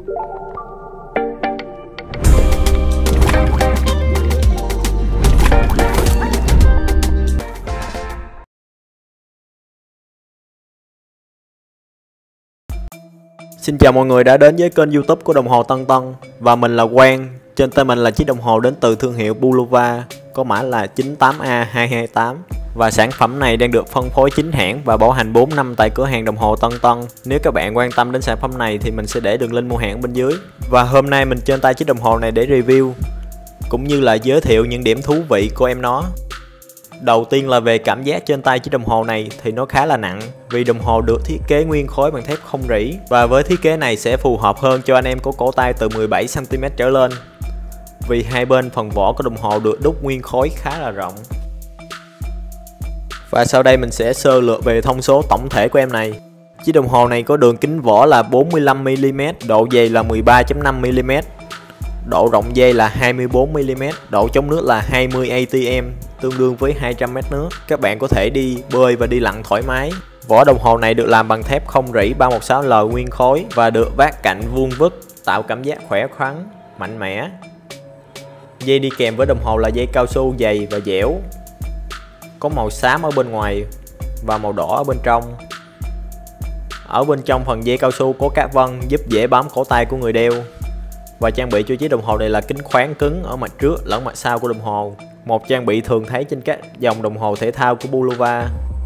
Xin chào mọi người đã đến với kênh YouTube của đồng hồ Tân Tân. Và mình là Quang. Trên tay mình là chiếc đồng hồ đến từ thương hiệu Bulova, có mã là 98A228. Và sản phẩm này đang được phân phối chính hãng và bảo hành 4 năm tại cửa hàng đồng hồ Tân Tân. Nếu các bạn quan tâm đến sản phẩm này thì mình sẽ để đường link mua hàng bên dưới. Và hôm nay mình trên tay chiếc đồng hồ này để review, cũng như là giới thiệu những điểm thú vị của em nó. Đầu tiên là về cảm giác trên tay chiếc đồng hồ này thì nó khá là nặng, vì đồng hồ được thiết kế nguyên khối bằng thép không rỉ. Và với thiết kế này sẽ phù hợp hơn cho anh em có cổ tay từ 17cm trở lên, vì hai bên phần vỏ của đồng hồ được đúc nguyên khối khá là rộng. Và sau đây mình sẽ sơ lược về thông số tổng thể của em này. Chiếc đồng hồ này có đường kính vỏ là 45mm, độ dày là 13.5mm, độ rộng dây là 24mm, độ chống nước là 20 atm, tương đương với 200 mét nước. Các bạn có thể đi bơi và đi lặn thoải mái. Vỏ đồng hồ này được làm bằng thép không rỉ 316L nguyên khối và được vát cạnh vuông vức, tạo cảm giác khỏe khoắn, mạnh mẽ. Dây đi kèm với đồng hồ là dây cao su dày và dẻo, có màu xám ở bên ngoài và màu đỏ ở bên trong. Ở bên trong phần dây cao su có cáp vân giúp dễ bám cổ tay của người đeo. Và trang bị cho chiếc đồng hồ này là kính khoáng cứng ở mặt trước lẫn mặt sau của đồng hồ, một trang bị thường thấy trên các dòng đồng hồ thể thao của Bulova.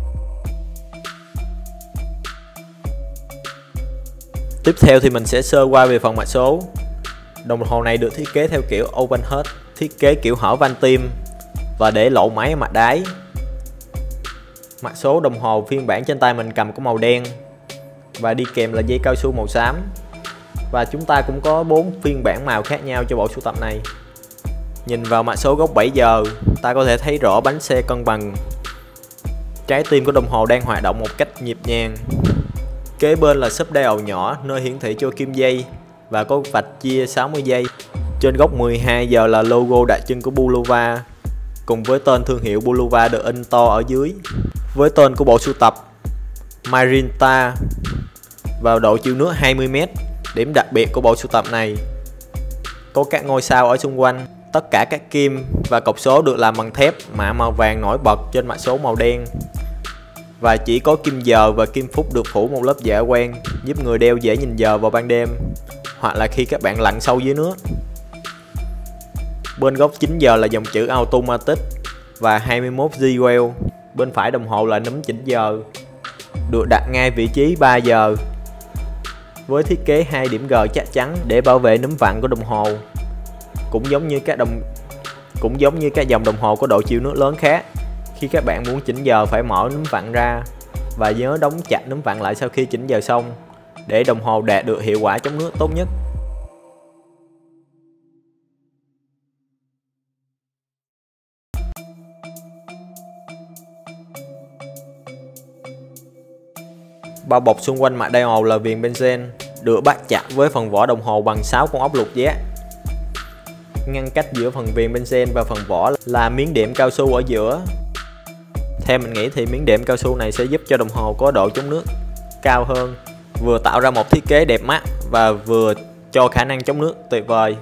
Tiếp theo thì mình sẽ sơ qua về phần mạch số. Đồng hồ này được thiết kế theo kiểu open head, thiết kế kiểu hở van tim và để lộ máy ở mặt đáy. Mạch số đồng hồ phiên bản trên tay mình cầm có màu đen và đi kèm là dây cao su màu xám. Và chúng ta cũng có 4 phiên bản màu khác nhau cho bộ sưu tập này. Nhìn vào mã số góc 7 giờ, ta có thể thấy rõ bánh xe cân bằng. Trái tim của đồng hồ đang hoạt động một cách nhịp nhàng. Kế bên là sub dial nhỏ nơi hiển thị cho kim dây và có vạch chia 60 giây. Trên góc 12 giờ là logo đặc trưng của Bulova, cùng với tên thương hiệu Bulova được in to ở dưới. Với tên của bộ sưu tập Marinta và độ chịu nước 20m. Điểm đặc biệt của bộ sưu tập này có các ngôi sao ở xung quanh. Tất cả các kim và cọc số được làm bằng thép mạ màu vàng nổi bật trên mặt số màu đen. Và chỉ có kim giờ và kim phút được phủ một lớp dạ quang, giúp người đeo dễ nhìn giờ vào ban đêm hoặc là khi các bạn lặn sâu dưới nước. Bên góc 9 giờ là dòng chữ Automatic và 21G Well. Bên phải đồng hồ là núm chỉnh giờ, được đặt ngay vị trí 3 giờ, với thiết kế 2 điểm G chắc chắn để bảo vệ núm vặn của đồng hồ. Cũng giống như các dòng đồng hồ có độ chịu nước lớn khác, khi các bạn muốn chỉnh giờ phải mở núm vặn ra và nhớ đóng chặt núm vặn lại sau khi chỉnh giờ xong để đồng hồ đạt được hiệu quả chống nước tốt nhất. Bao bọc xung quanh mặt dial là viền benzen được bắt chặt với phần vỏ đồng hồ bằng 6 con ốc lục giác. Ngăn cách giữa phần viền benzen và phần vỏ là miếng đệm cao su ở giữa. Theo mình nghĩ thì miếng đệm cao su này sẽ giúp cho đồng hồ có độ chống nước cao hơn, vừa tạo ra một thiết kế đẹp mắt và vừa cho khả năng chống nước tuyệt vời.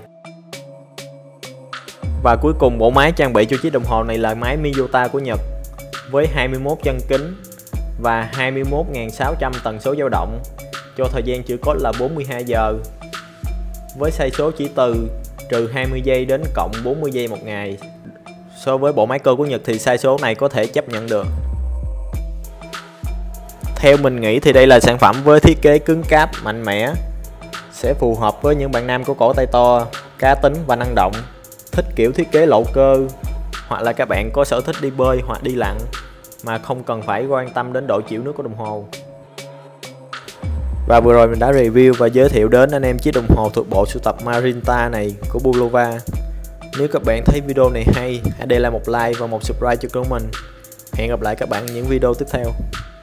Và cuối cùng bộ máy trang bị cho chiếc đồng hồ này là máy Miyota của Nhật với 21 chân kính và 21.600 tần số dao động, cho thời gian chữa code là 42 giờ, với sai số chỉ từ trừ 20 giây đến cộng 40 giây một ngày. So với bộ máy cơ của Nhật thì sai số này có thể chấp nhận được. Theo mình nghĩ thì đây là sản phẩm với thiết kế cứng cáp, mạnh mẽ, sẽ phù hợp với những bạn nam có cổ tay to, cá tính và năng động, thích kiểu thiết kế lộ cơ, hoặc là các bạn có sở thích đi bơi hoặc đi lặn mà không cần phải quan tâm đến độ chịu nước của đồng hồ. Và vừa rồi mình đã review và giới thiệu đến anh em chiếc đồng hồ thuộc bộ sưu tập Marinta này của Bulova. Nếu các bạn thấy video này hay, hãy để lại một like và một subscribe cho kênh mình. Hẹn gặp lại các bạn ở những video tiếp theo.